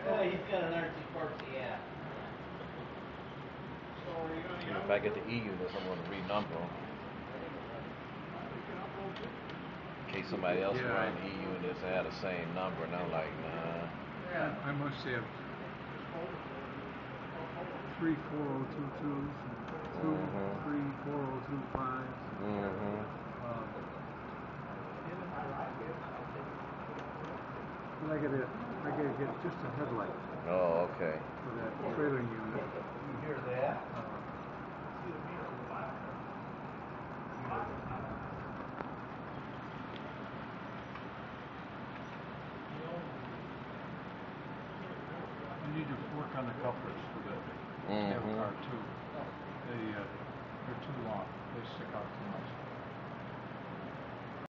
Oh, he's got an artsy-fartsy app. If I get the E units, I'm going to renumber them. In case somebody else run E units and have the same number, and I'm like, nah. Yeah. I must have 3 4022s, and 3 4025s. But I gotta get just a headlight. Oh, okay. For that trailer unit. You hear that? You need to work on the couplers for the scale car too. They're too long. They stick out too much.